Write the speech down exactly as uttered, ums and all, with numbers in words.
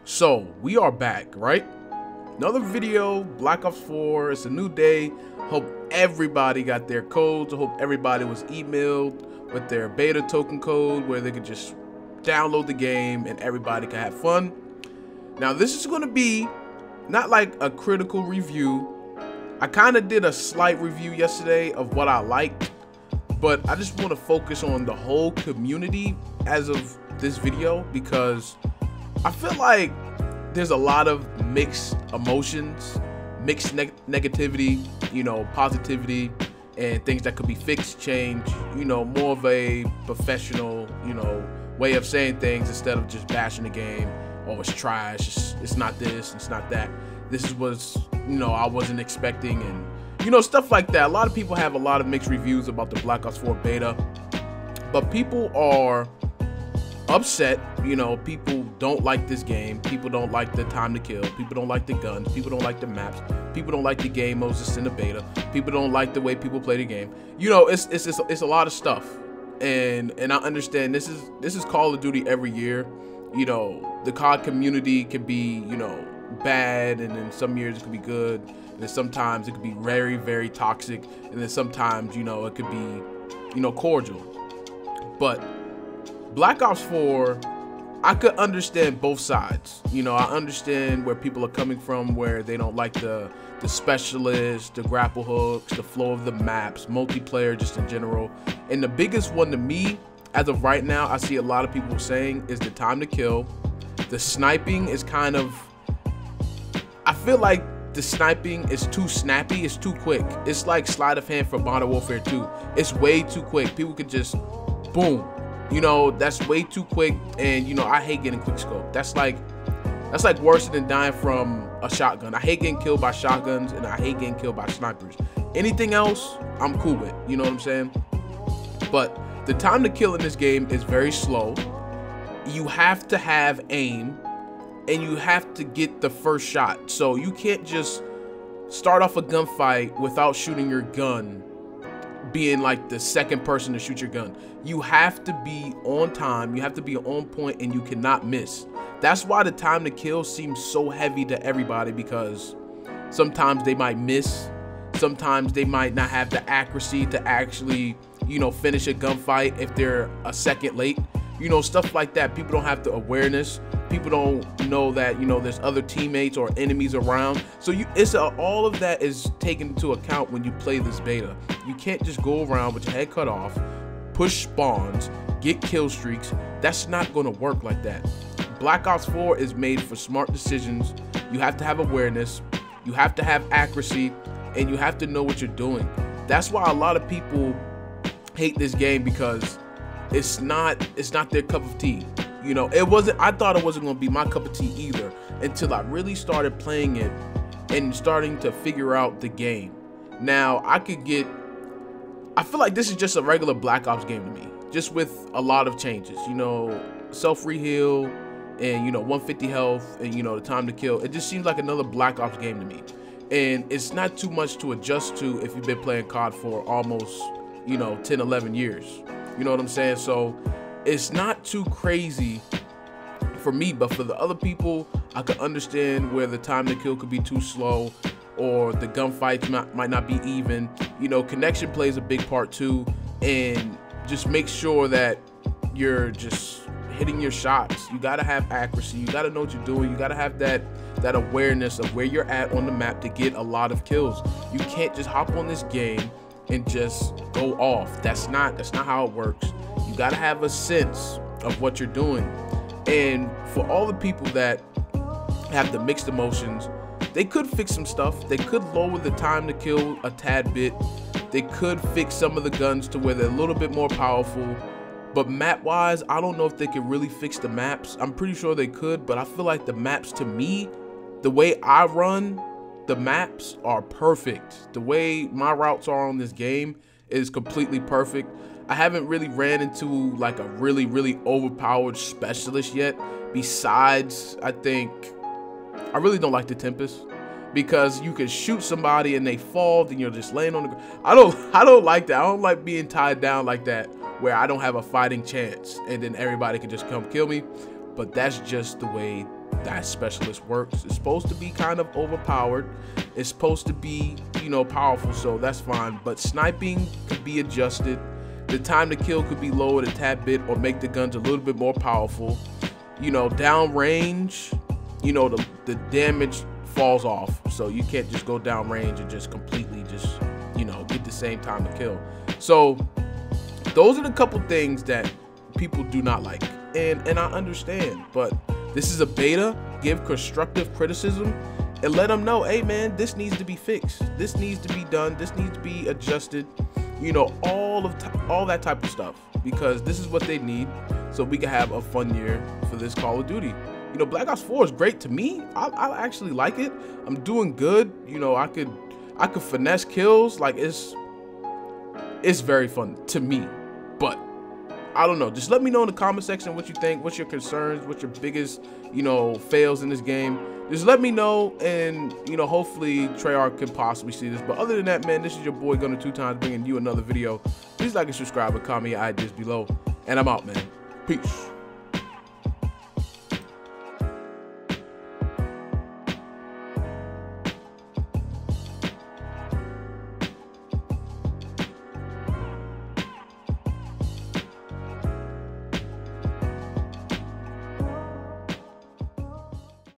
So we are back, right? Another video, Black Ops four. It's a new day. Hope everybody got their codes. I hope everybody was emailed with their beta token code where they could just download the game and everybody can have fun. Now this is going to be not like a critical review. I kind of did a slight review yesterday of what I liked, but I just want to focus on the whole community as of this video because I feel like there's a lot of mixed emotions, mixed neg negativity, you know, positivity, and things that could be fixed, changed, you know, more of a professional, you know, way of saying things instead of just bashing the game. Oh, it's trash, it's, it's not this, it's not that. This is what's, you know, I wasn't expecting, and, you know, stuff like that. A lot of people have a lot of mixed reviews about the Black Ops four beta, but people are upset. You know, people don't like this game. People don't like the time to kill. People don't like the guns. People don't like the maps. People don't like the game modes that's in the beta. People don't like the way people play the game. You know, it's it's it's, it's a lot of stuff, and and I understand this is this is Call of Duty every year. You know, the C O D community can be, you know, bad, and then some years it could be good, and then sometimes it could be very very toxic, and then sometimes, you know, it could be, you know, cordial. But Black Ops four, I could understand both sides. You know, I understand where people are coming from, where they don't like the the specialists, the grapple hooks, the flow of the maps, multiplayer just in general. And the biggest one to me, as of right now, I see a lot of people saying is the time to kill. The sniping is kind of, I feel like the sniping is too snappy, it's too quick. It's like sleight of hand for Modern Warfare two. It's way too quick. People could just boom. You know, that's way too quick, and you know, I hate getting quick scope. That's like that's like worse than dying from a shotgun. I hate getting killed by shotguns, and I hate getting killed by snipers. Anything else, I'm cool with. You know what I'm saying? But the time to kill in this game is very slow. You have to have aim, and you have to get the first shot. So you can't just start off a gunfight without shooting your gun, being like the second person to shoot your gun. You have to be on time, you have to be on point, and you cannot miss. That's why the time to kill seems so heavy to everybody, because sometimes they might miss, sometimes they might not have the accuracy to actually, you know, finish a gunfight if they're a second late. You know, stuff like that. People don't have the awareness. People don't know that, you know, there's other teammates or enemies around. So you, it's a, all of that is taken into account when you play this beta. You can't just go around with your head cut off, push spawns, get kill streaks. That's not going to work like that. Black Ops four is made for smart decisions. You have to have awareness, you have to have accuracy, and you have to know what you're doing. That's why a lot of people hate this game, because it's not it's not their cup of tea. You know, it wasn't, I thought it wasn't going to be my cup of tea either until I really started playing it and starting to figure out the game. Now, I could get, I feel like this is just a regular Black Ops game to me, just with a lot of changes. You know, self-reheal, and, you know, one fifty health, and, you know, the time to kill. It just seems like another Black Ops game to me. And it's not too much to adjust to if you've been playing C O D for almost, you know, ten, eleven years. You know what I'm saying? So it's not too crazy for me, but for the other people, I could understand where the time to kill could be too slow, or the gunfights might, might not be even. You know, connection plays a big part too, and just make sure that you're just hitting your shots. You gotta have accuracy. You gotta know what you're doing. You gotta have that that awareness of where you're at on the map to get a lot of kills. You can't just hop on this game and just go off. That's not that's not how it works. You gotta have a sense of what you're doing. And for all the people that have the mixed emotions, they could fix some stuff. They could lower the time to kill a tad bit. They could fix some of the guns to where they're a little bit more powerful. But map wise, I don't know if they could really fix the maps. I'm pretty sure they could, but I feel like the maps, to me, the way I run, the maps are perfect. The way my routes are on this game is completely perfect. I haven't really ran into like a really, really overpowered specialist yet. Besides, I think, I really don't like the Tempest, because you can shoot somebody and they fall, then you're just laying on the ground. I don't, I don't like that. I don't like being tied down like that, where I don't have a fighting chance and then everybody can just come kill me. But that's just the way that specialist works. It's supposed to be kind of overpowered. It's supposed to be, you know, powerful, so that's fine. But sniping could be adjusted. The time to kill could be lowered a tad bit or make the guns a little bit more powerful. You know, down range, you know, the, the damage falls off. So you can't just go down range and just completely just, you know, get the same time to kill. So those are the couple things that people do not like. And, and I understand, but this is a beta. Give constructive criticism and let them know, hey man, this needs to be fixed. This needs to be done. This needs to be adjusted. You know, all of all that type of stuff, because this is what they need so we can have a fun year for this Call of Duty. You know, Black Ops four is great to me. I, I actually like it. I'm doing good. You know, I could I could finesse kills. Like it's it's very fun to me. But I don't know. Just let me know in the comment section what you think. What's your concerns? What's your biggest, you know, fails in this game? Just let me know, and, you know, hopefully Treyarch can possibly see this. But other than that, man, this is your boy Gunner Two Times bringing you another video. Please like and subscribe and comment your ideas below. And I'm out, man. Peace.